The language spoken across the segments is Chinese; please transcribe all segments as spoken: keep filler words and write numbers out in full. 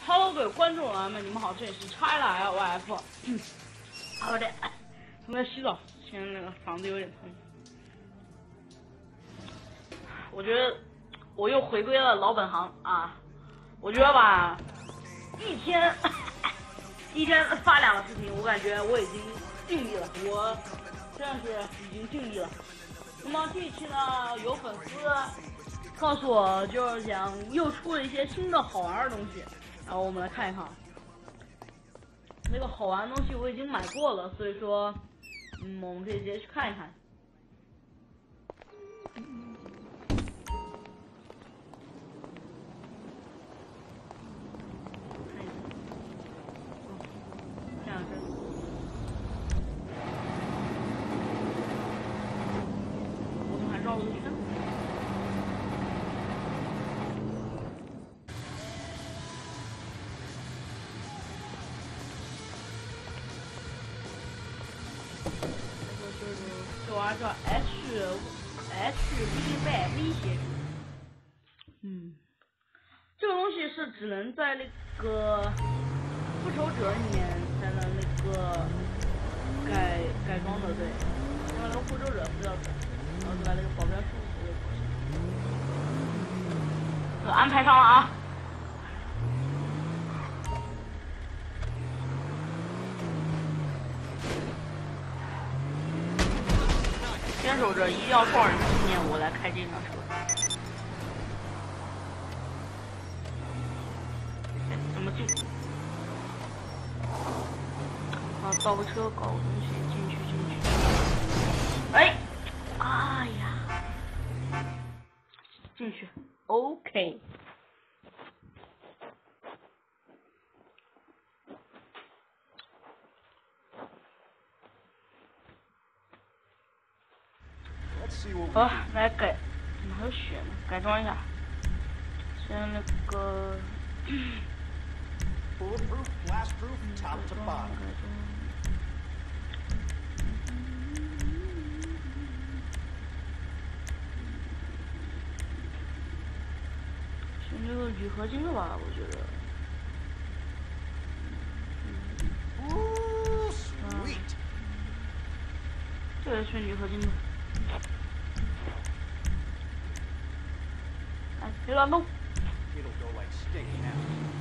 Hello， 各位观众啊们，你们好，这里是 China L F。好的，我在洗澡，现在那个嗓子有点疼。我觉得我又回归了老本行啊！我觉得吧，一天一天发两个视频，我感觉我已经尽力了，我真的是已经尽力了。那么这一期呢，有粉丝告诉我，就是讲又出了一些新的好玩的东西。然后我们来看一看，那个好玩的东西我已经买过了，所以说，嗯，我们可以直接去看一看。看一下，这样子，我怎么还绕了个圈？这玩意儿叫 H H V Y 威胁值。嗯，这个东西是只能在那个复仇者里面才能那个改改装的，对。因为那个复仇者不要改，然后就把那个保镖术士给安排上了啊。坚守着一定要创人纪念，我来开这辆车。哎，怎么进？啊，倒个车，搞个东西，进去进去。哎，哎呀，进去 ，OK。好了，来改，怎么还有血呢？改装一下，先那个。 Bulletproof, blastproof, top to bottom. 选这个铝合金的吧，我觉得。 Ooh, sweet. 这个选铝合金的。哎，别乱动。 It'll go like steak now.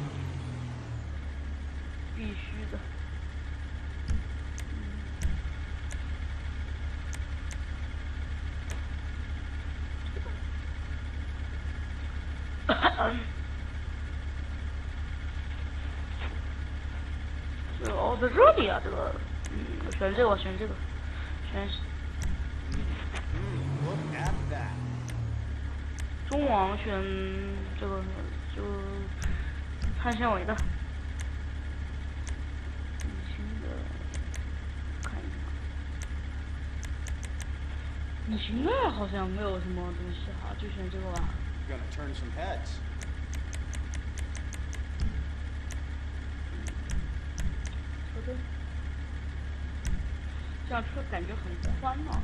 必须的。这个哦，在这里啊，这个，嗯，选这个，选这个，选。 Mm, look at that. 中网选这个，就碳纤维的。隐形的好像没有什么东西哈，就选这个吧。 Gonna turn some heads. 车灯，这辆车感觉很宽啊。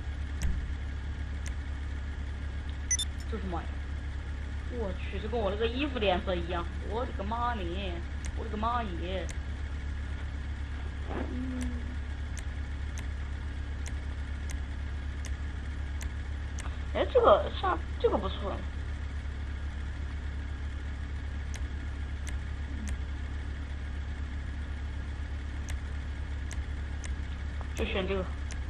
这什么玩意儿？我去，这跟我那个衣服的颜色一样。我的个妈耶！我的个妈耶！嗯。哎，这个像这个不错。就选这个。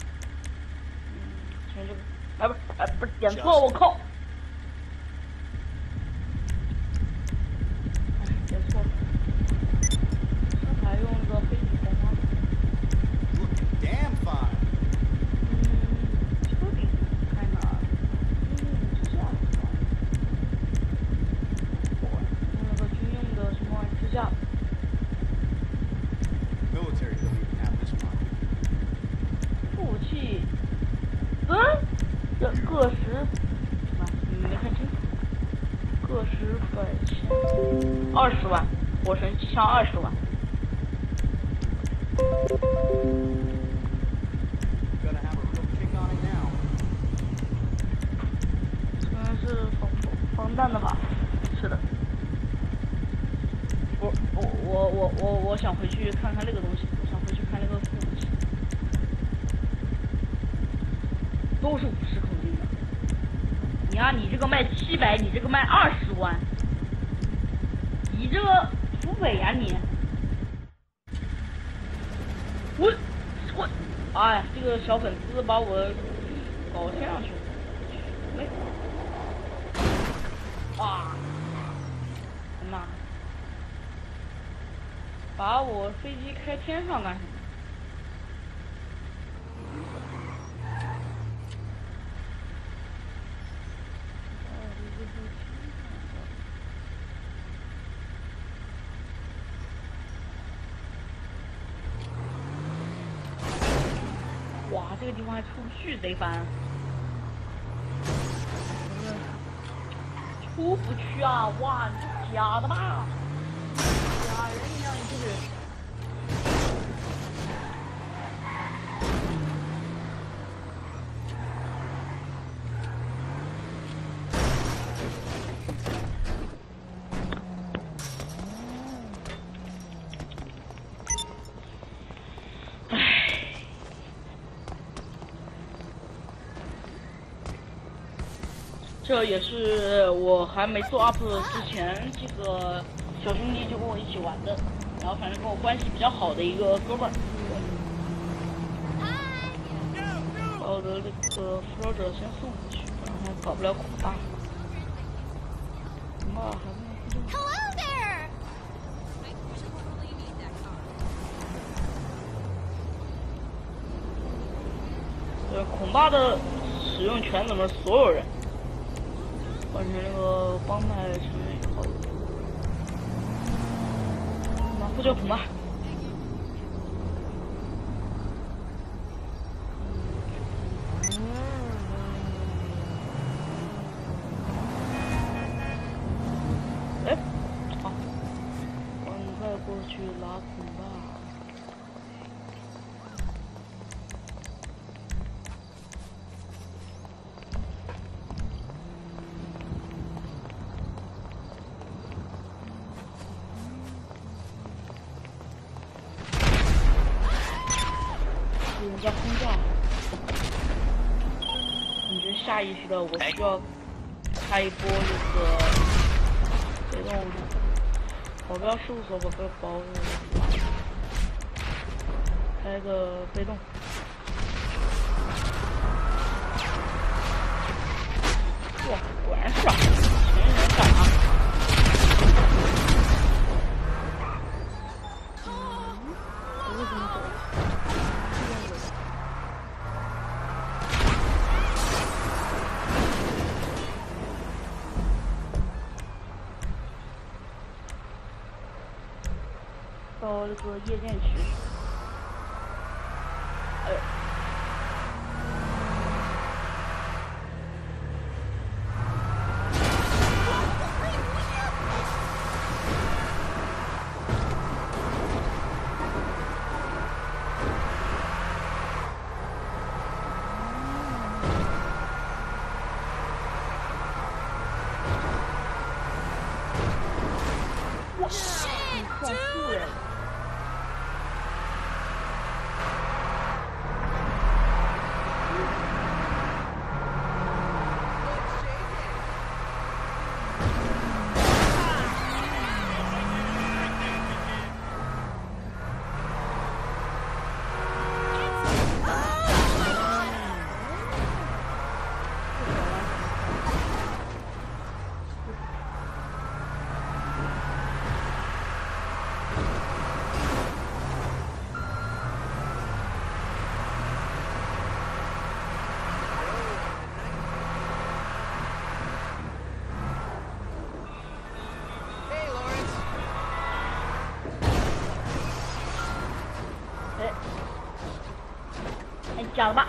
嗯，选这个。哎，不是，哎，不是，点错，我靠！哎，点错了。这还用个黑底红吗 Looking damn fine. 嗯，车顶开哪儿？嗯，支架。用那个军用的什么支架？ Military don't even have this model. 武器，嗯，这个十，啊，没看清楚，个十百千，二十万，火神机枪二十万。 Gonna have a real kick on it now. 可能是防防弹的吧？是的。 不，我我我我我想回去看看那个东西，我想回去看那个副武器，都是五十口径的。你啊，你这个卖七百，你这个卖二十万，你这个土匪呀你！我我，哎，这个小粉丝把我搞天上去了，没，哇，妈！把我飞机开天上干什么？哇，这个地方还出不去，贼烦！出不去啊！哇，你是假的吧？假人一样，你出去！这也是我还没做 up 之前，这个小兄弟就跟我一起玩的，然后反正跟我关系比较好的一个哥们儿。把我的那个辅导者先送回去，不然他搞不了恐大。恐大还没有。对，恐大的使用权怎么所有人？换成那个帮派成员以后，马虎就恐吧。哎，好，赶快过去拉恐吧。人家轰炸，感觉下意识的我需要开一波这个被动保镖事务所保镖保护，开个被动。哇，果然是啊，前人敢啊！我为什么走？到这个夜店区，哎，哇，你算数人。假的吧？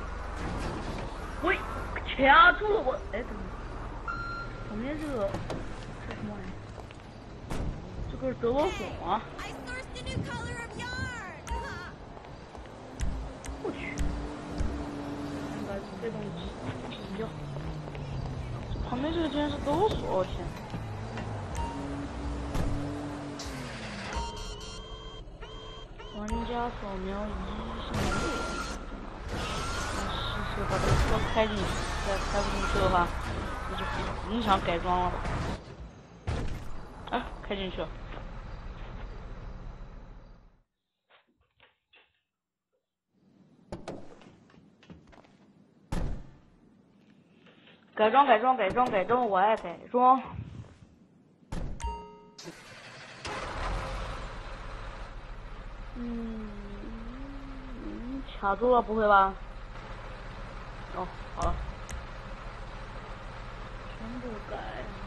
喂，卡住了我！哎，怎么？旁边这个是什么玩意？这个是德罗索啊！我去！把被动击掉。旁边这个竟然是德罗索！我天！ 家扫描仪是哪里？试试把这个车开进去，再开不进去的话，那就不影响改装了吧？啊，开进去了。改装改装改装改装，我爱改装。嗯，卡住了，不会吧？哦，好了，全部改。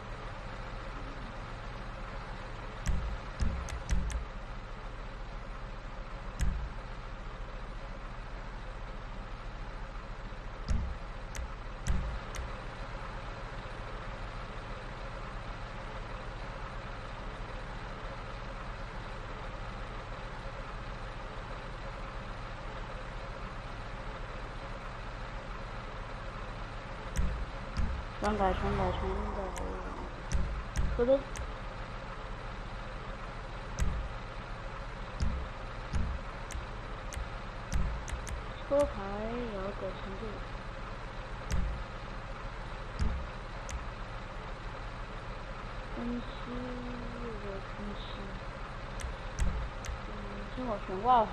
全改全改全改，车灯，车牌也要改成这个。分析这个分析，嗯，先搞悬挂吧。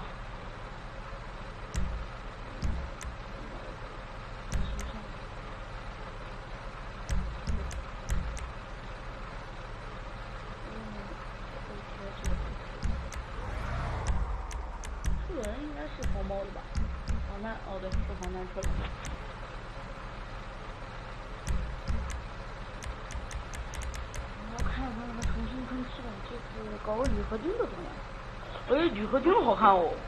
应该是黄包的吧？防弹，哦对，是防弹车。我看一看他重新喷漆吧，就是搞个铝合金的怎么样？哎，铝合金好看哦。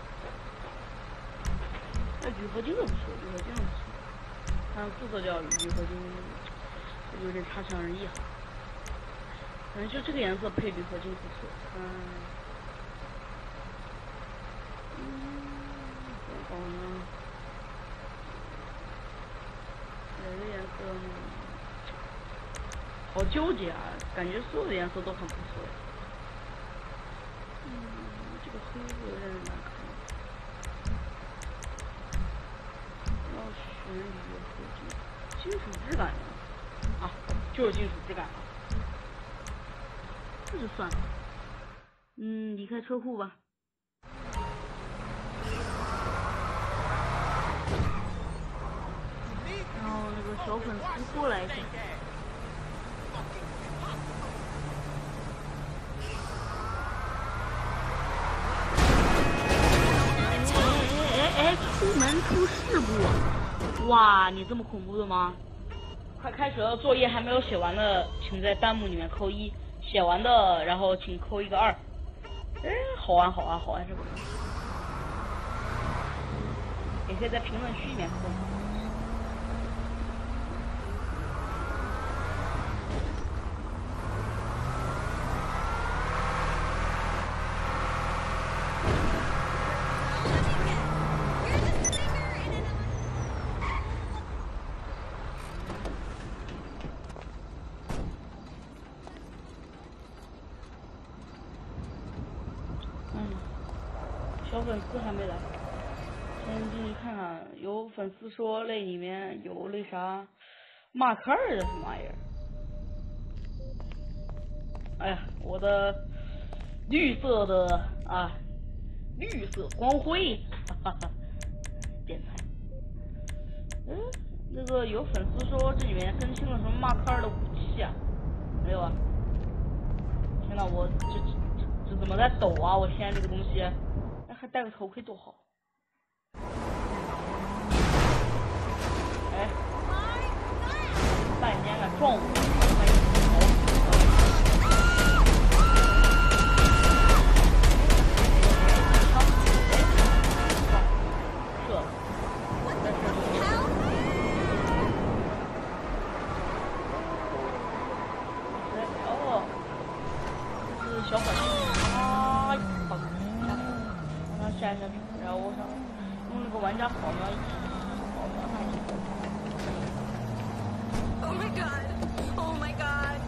哎，铝合金的不错，铝合金的不错。看肤色叫铝合金，有点差强人意哈。反正就这个颜色配铝合金不错。嗯。嗯，怎么搞呢？哪个颜色呢？好纠结啊，感觉所有的颜色都很不错。嗯，这个黑色有点难看。要选铝合金，金属质感的啊，就是金属质感的，这就算了。嗯，离开车库吧。然后那个小粉丝过来一下。出门出事故！哇，你这么恐怖的吗？快开始了，作业还没有写完的，请在弹幕里面扣一；写完的，然后请扣一个二。哎，好玩，好玩，好玩这个！也可以在评论区里面扣。小粉丝还没来，先进去看看。有粉丝说那里面有那啥马克尔的什么玩意儿。哎呀，我的绿色的啊，绿色光辉，哈哈哈，变态。嗯，那个有粉丝说这里面更新了什么马克尔的武器啊？没有啊？天呐，我这这这怎么在抖啊？我现在这个东西。还戴个头盔多好！哎，半天敢撞我，欢迎射，但是哦，这是小反应啊！好，下手。下下去，然后我想用那个玩家扫描仪扫描它一下。Oh my god! Oh my god!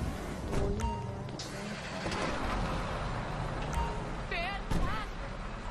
我用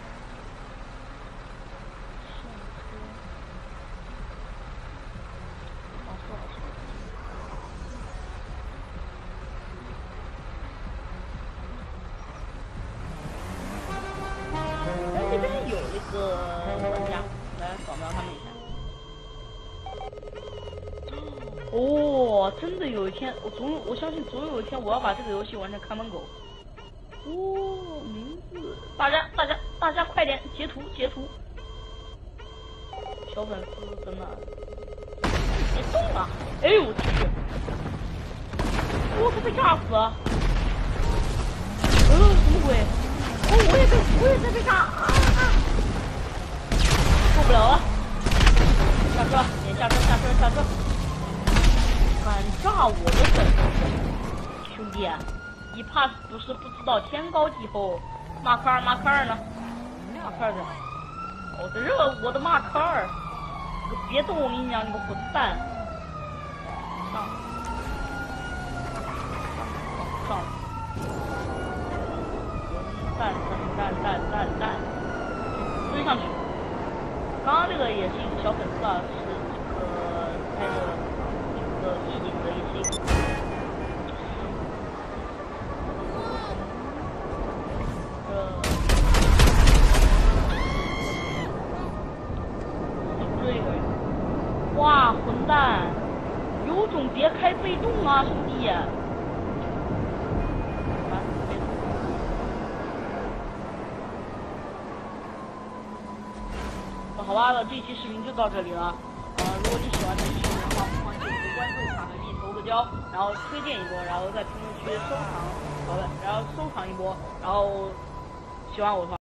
我真的有一天，我总有我相信总有一天我要把这个游戏玩成看门狗。哦，名字，大家大家大家快点截图截图！小粉丝真的别动了！哎呦我去！我可被炸死了！呃，什么鬼？哦，我也被我也在被炸啊啊！受不了了！下车，点下车下车下车！敢炸我的粉丝，兄弟！你怕不是不知道天高地厚，马克尔马克尔呢？马克尔呢？哦，这是我的马克尔！你别动我跟你讲，你个混蛋！上上蛋蛋蛋蛋蛋蛋，追上去！刚刚这个也是一个小粉丝啊，是这个开着这个意境的一些。哇，混蛋！有种别开被动啊，兄弟！啊，好吧，这期视频就到这里了。呃，如果你喜欢这期视频的话，不妨点击关注，卡给你投个胶，然后推荐一波，然后在评论区收藏，好的，然后收藏一波，然后喜欢我的话。